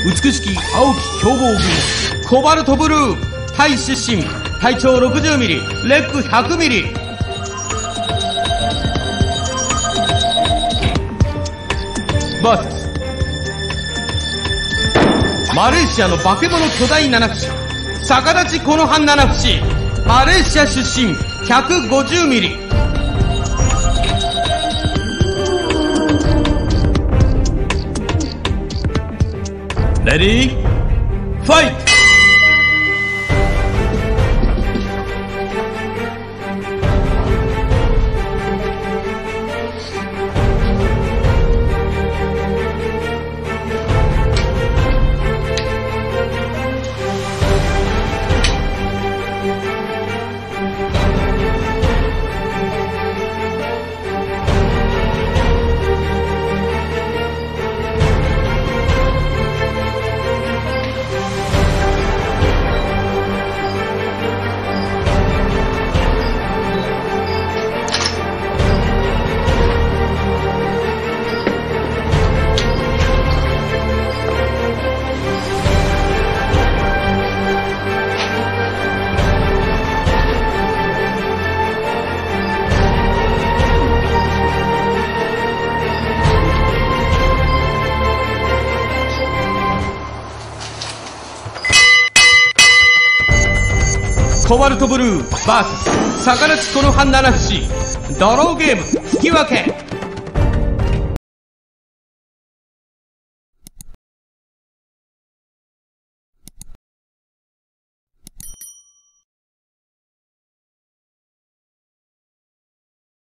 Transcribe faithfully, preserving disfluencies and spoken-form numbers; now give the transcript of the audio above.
美しき青き凶暴軍コバルトブルータイ出身体長 ろくじゅうミリ レッグ ひゃくミリ。バーサスマレーシアの化け物巨大七節逆立ちこの半七節マレーシア出身 ひゃくごじゅうミリ。レディーファイト。コバルトブルー ブイエス 逆立ちこの半七節ドローゲーム引き分け。